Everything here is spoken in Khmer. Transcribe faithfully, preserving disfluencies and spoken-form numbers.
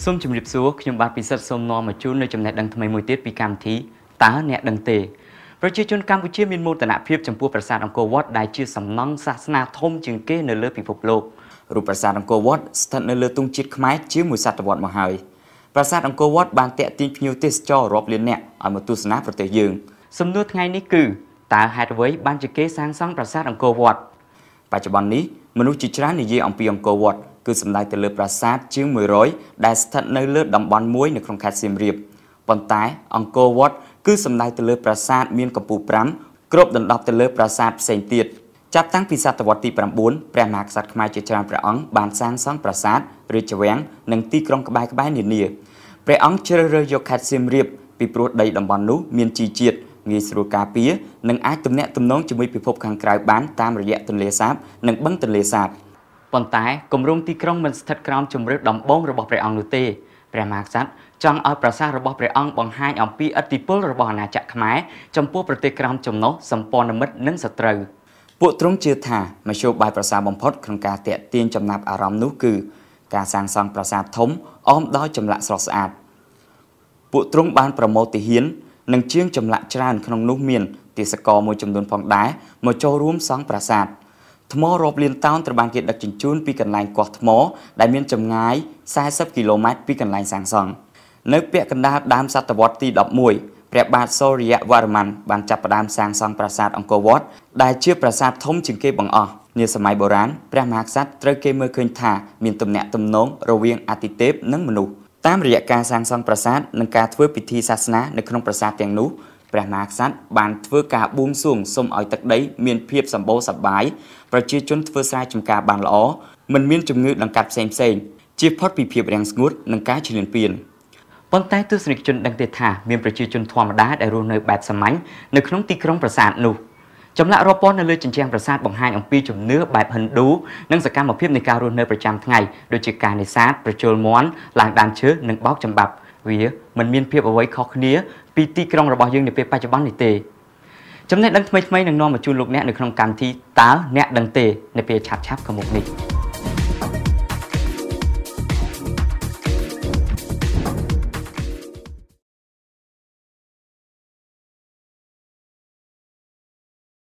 សូមជម្រាបសួរខ្ញុំបាទពិសិដ្ឋសូមនាំមកជូននៅចំណេះដឹងថ្មីមួយទៀតពីកម្មវិធីតើអ្នកដឹងទេប្រជាជនកម្ពុជាមានមោទនភាពចំពោះប្រាសាទអង្គរវត្តដែលជាសំណង់សាសនាធំជាងគេនៅលើពិភពលោករូបប្រាសាទអង្គរវត្តស្ថិតនៅលើទង់ជាតិខ្មែរជាមួយសតវត្សមកហើយប្រាសាទអង្គរវត្តបានតាក់ទាញភ្ញៀវទេសចររាប់លាននាក់ឲ្យមកទស្សនាប្រទេសយើងសំណួរថ្ងៃនេះគឺតើហេតុអ្វីបានជាគេសាងសង់ប្រាសាទអង្គរវត្តបច្ចុប្បន្ននេះមនុស្សជាច្រើននិយាយអំពីអង្គរវត្តគឺសំដៅទៅលើប្រាសាទជាងមួយរយដែលស្ថិតនៅលើតំបន់មួយនៅក្នុងខេត្តសៀមរាបប៉ុន្តែអង្គរវត្តគឺសំដៅទៅលើប្រាសាទមានកម្ពស់ប្រាំគ្របដណ្ដប់ទៅលើប្រាសាទផ្សេងទៀតចាប់តាំងពីសតវត្សទីប្រាំបួនព្រះមហាក្សត្រខ្មែរជាច្រើនព្រះអង្គបានសាងសង់ប្រាសាទរាជវាំងនិងទីក្រុងក្បែរៗនានាព្រះអង្គជ្រើសរើសយកខេត្តសៀមរាបពីព្រោះដីតំបន់នោះមានជីជាតិងាយស្រួលការពារនិងអាចទំនាក់ទំនងជាមួយពិភពខាងក្រៅបានតាមរយៈទន្លេសាបនិងបឹងទន្លេសាបប៉ុន្តែគម្រោងទីក្រុងមិនស្ថិតក្រោមជម្រើសដំបូងរបស់ព្រះអង្គនោះទេព្រះមហាក្សត្រចង់ឲ្យប្រាសាទរបស់ព្រះអង្គបង្ហាញអំពីឥទ្ធិពលរបស់អាណាចក្រខ្មែរចំពោះប្រទេសក្រោមចំណុះសម្ព័ន្ធមិត្តនិងសត្រូវពួកទ្រង់ជឿថាមធ្យោបាយប្រសើរបំផុតក្នុងការទាក់ទាញចំណាប់អារម្មណ៍នោះគឺការសាងសង់ប្រាសាទធំអមដោយចម្លាក់ស្រស់ស្អាតពួកទ្រង់បានប្រមូលទាហាននិងជាងចម្លាក់ច្រើនក្នុងនោះមានទេសកលមួយចំនួនផងដែរមកចូលរួមសង់ប្រាសាទថ្មរាប់លានតោនត្រូវបានគេដឹកជញ្ជូនពីកន្លែងកោះថ្មដែលមានចម្ងាយសែសិបគីឡូម៉ែត្រពីកន្លែងសាងសង់នៅពាក់កណ្ដាលដើមសតវត្សទីដប់មួយព្រះបាទសូរ្យវរ្ម័នបានចាប់ផ្ដើមសាងសង់ប្រាសាទអង្គរវត្តដែលជាប្រាសាទធំជាងគេបង្អស់នាសម័យបុរាណព្រះមហាក្សត្រត្រូវគេមើលឃើញថាមានទំនាក់ទំនងរវាងអាទិទេពនិងមនុស្សតាមរយៈការសាងសង់ប្រាសាទនិងការធ្វើពិធីសាសនានៅក្នុងប្រាសាទទាំងនោះព្រះមហាក្សត្របានធ្វើការបួងសួងសូមឲ្យទឹកដីមានភាពសម្បូរសប្បាយប្រជាជនធ្វើស្រែចម្ការបានល្អមិនមានជំងឺដង្កាត់ផ្សេងផ្សេងជៀសផុតពីភាពរាំងស្ងួតនិងការឈ្លានពានប៉ុន្តែទស្សនិកជនដឹងទេថាមានប្រជាជនធម្មតាដែលរស់នៅបែបសាមញ្ញនៅក្នុងទីក្រុងប្រាសាទនោះចម្លាក់រាប់ពាន់នៅលើជញ្ជាំងប្រាសាទបង្ហាញអំពីជំនឿបែបហិណ្ឌូនិងសកម្មភាពនៃការរស់នៅប្រចាំថ្ងៃដូចជាការនេសាទប្រជល់មាន់ឡើងដើមឈើនិងបោកចំបាប់វាមិនមានភាពអ្វីខុសគ្នាពីទីក្រុងរបស់យើងនាពេលបច្ចុប្បន្ននេះទេចំណេះដឹងថ្មីៗនឹងនាំមកជូនលោកអ្នកនៅក្នុងកម្មវិធីតើអ្នកដឹងទេនៅពេលឆាប់ៗខាងមុខនេះ